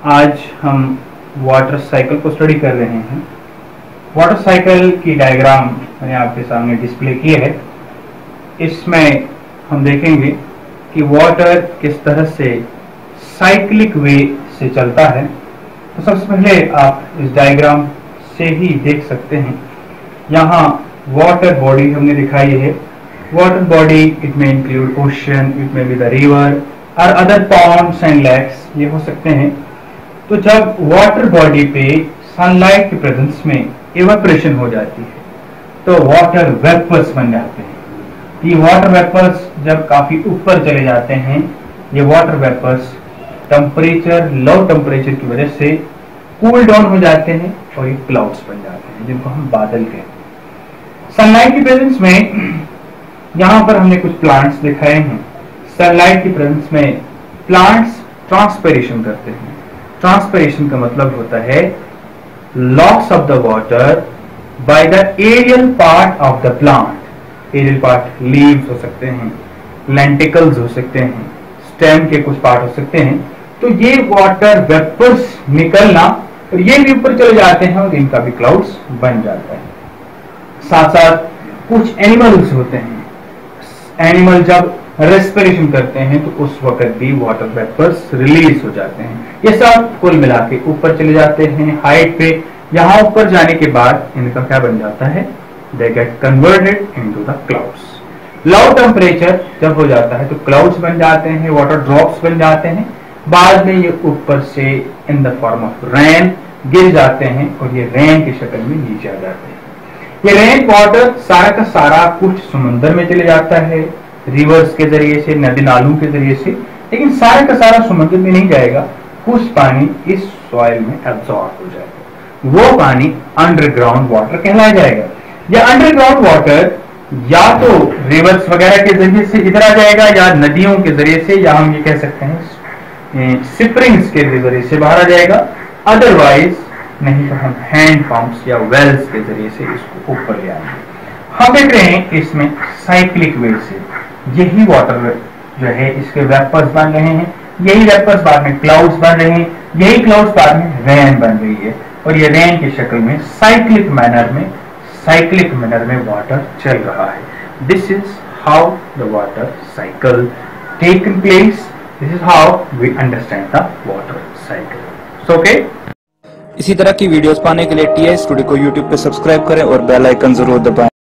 आज हम water cycle को स्टडी कर रहे हैं। वाटर साइकिल की डायग्राम मैंने आपके सामने डिस्प्ले की है। इसमें हम देखेंगे कि वाटर किस तरह से साइक्लिक वे से चलता है। तो सबसे पहले आप इस डायग्राम से ही देख सकते हैं। यहाँ वाटर बॉडी हमने दिखाई है। वाटर बॉडी इट में इंक्लूड ओशन, इट में बी द रिवर और अदर पॉन्ड्स एंड लेक्स, ये हो सकते हैं। तो जब वाटर बॉडी पे सनलाइट के प्रेजेंस में इवेपोरेशन हो जाती है तो वाटर वेपर्स बन जाते हैं। ये वाटर वेपर्स जब काफी ऊपर चले जाते हैं, ये water vapours temperature, low temperature की वजह से कूल डाउन हो जाते हैं और ये क्लाउड्स बन जाते हैं, जिनको हम बादल कहते हैं। सनलाइट की प्रेजेंस में यहाँ पर हमने कुछ प्लांट्स दिखाए हैं। सनलाइट की प्रेजेंस में प्लांट्स ट्रांसपिरेशन करते हैं। ट्रांसपिरेशन का मतलब होता है loss of the water by the aerial part of the plant. Aerial part leaves हो सकते हैं, लेंटिकल्स हो सकते हैं, स्टेम के कुछ पार्ट हो सकते हैं। तो ये वाटर वेपर्स निकलना और ये भी ऊपर चले जाते हैं और इनका भी क्लाउड्स बन जाता है। साथ साथ कुछ एनिमल्स होते हैं। एनिमल जब रेस्पिरेशन करते हैं तो उस वक्त भी वाटर वेपर्स रिलीज हो जाते हैं। ये सब कुल मिला के ऊपर चले जाते हैं हाइट पे। यहाँ ऊपर जाने के बाद इनका क्या बन जाता है? They get converted into the clouds. Low temperature जब हो जाता है तो क्लाउड्स बन जाते हैं, वाटर ड्रॉप्स बन जाते हैं। बाद में ये ऊपर से in the form of rain गिर जाते हैं और ये रेन की शक्ल में नीचे आ जाते हैं। ये रेन वाटर सारा का सारा कुछ समुद्र में चले जाता है, रिवर्स के जरिए से, नदी नालों के जरिए से, लेकिन सारा का सारा समुद्र में नहीं जाएगा। कुछ पानी इस सॉइल में एब्जॉर्ब हो जाएगा। वो पानी अंडरग्राउंड वाटर कहलाया जाएगा। यह अंडरग्राउंड वाटर या तो रिवर्स वगैरह के जरिए से इधर आ जाएगा या नदियों के जरिए से, या हम ये कह सकते हैं स्प्रिंग्स के जरिए से बाहर आ जाएगा। अदरवाइज नहीं तो हम हैंड पंप्स या वेल्स के जरिए से इसको ऊपर ले आएंगे। हम देख रहे हैं कि इसमें साइक्लिक वे से यही वाटर जो है इसके वेपर्स बन रहे हैं, यही वेपर्स बाद में क्लाउड्स बन रहे हैं, यही क्लाउड्स बाद में रेन बन रही है और ये रेन की शक्ल में साइक्लिक मैनर में वाटर चल रहा है। This is how the water cycle taken place. This is how we understand the water cycle. So okay, इसी तरह की वीडियोस पाने के लिए टीआई स्टूडियो को यूट्यूब पे सब्सक्राइब करें और बेल आइकन जरूर दबाएं।